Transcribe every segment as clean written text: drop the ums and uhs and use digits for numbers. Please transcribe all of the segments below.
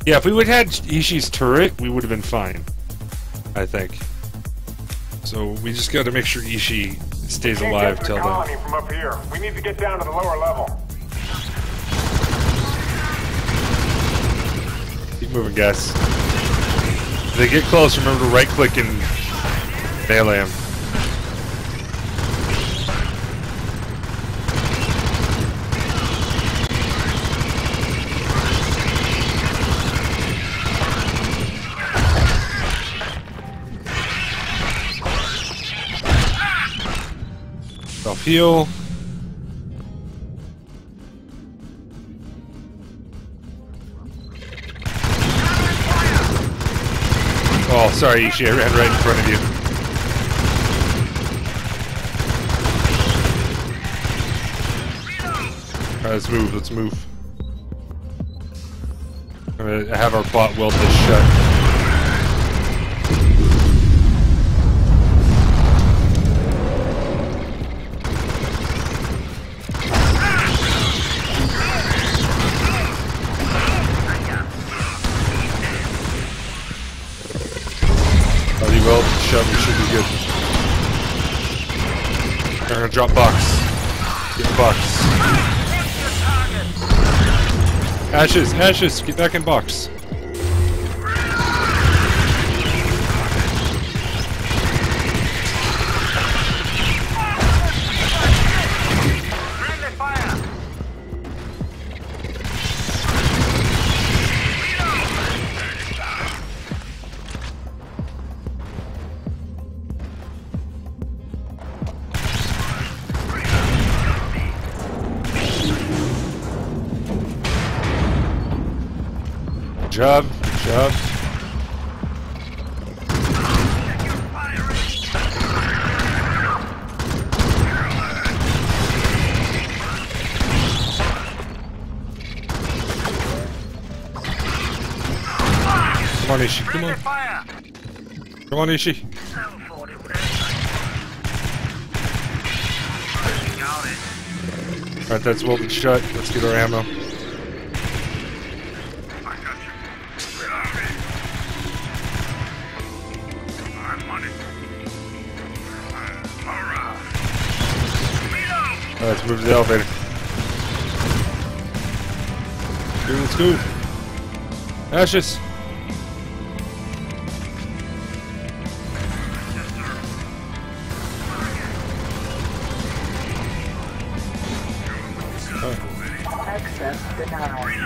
Yeah, if we would have had Ishii's turret, we would have been fine. I think. So we just got to make sure Ishii stays alive till then. Colony from up here. We need to get down to the lower level. Keep moving, guys. If they get close, remember to right-click and melee them. Self-heal. Oh, sorry, Ishii, I ran right in front of you. Alright, let's move, let's move. I'm gonna have our bot weld this shut. Well, shove, we should be good. We're gonna drop box. Get box. Ashes, Ashes, get back in box. Good job, good job. Come on, Ishii, come on. Come on, Ishii. Alright, that's welded shut. Let's get our ammo. Alright, let's move to the elevator. Let's go. Ashes. Access denied.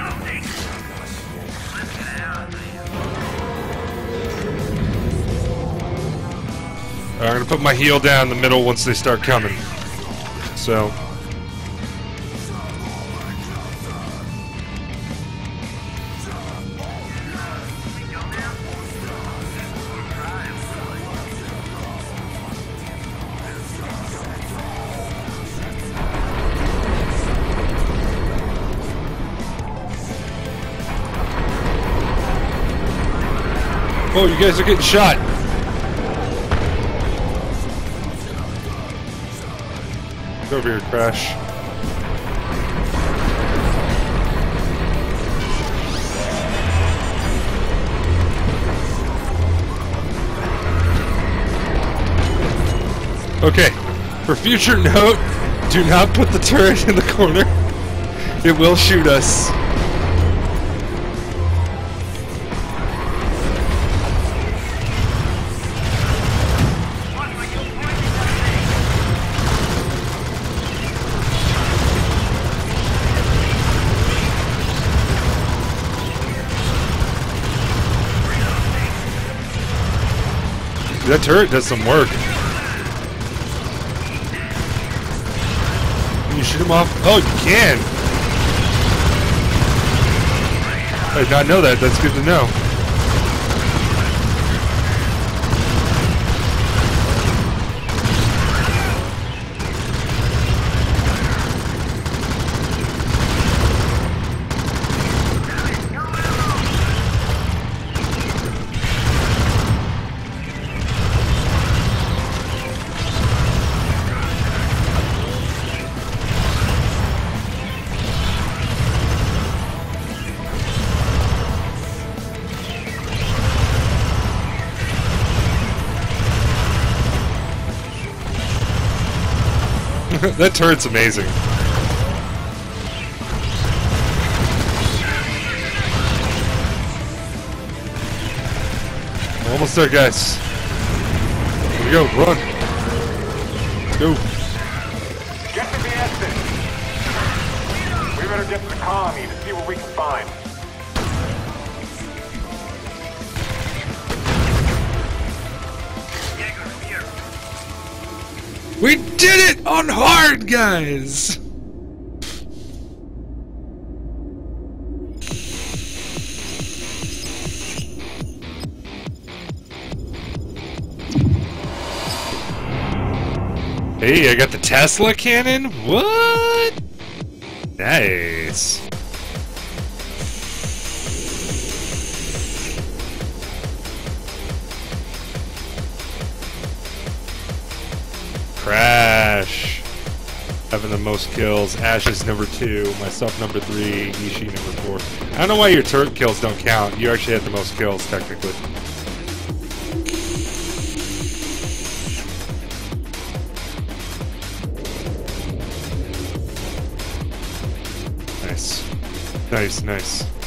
I'm gonna put my heel down in the middle once they start coming. So. Oh, you guys are getting shot. Get over here, Crash. Okay, for future note, do not put the turret in the corner. It will shoot us. That turret does some work. Can you shoot him off? Oh, you can! I did not know that. That's good to know. That turret's amazing. We're almost there, guys. Here we go, run. Let's go. Get to the exit. We better get to the colony to see what we can find. We did it on hard, guys! Hey, I got the Tesla cannon? What? Nice. Crash. Having the most kills. Ash is number 2, myself number 3, Ishii number 4. I don't know why your turret kills don't count. You actually had the most kills, technically. Nice. Nice, nice.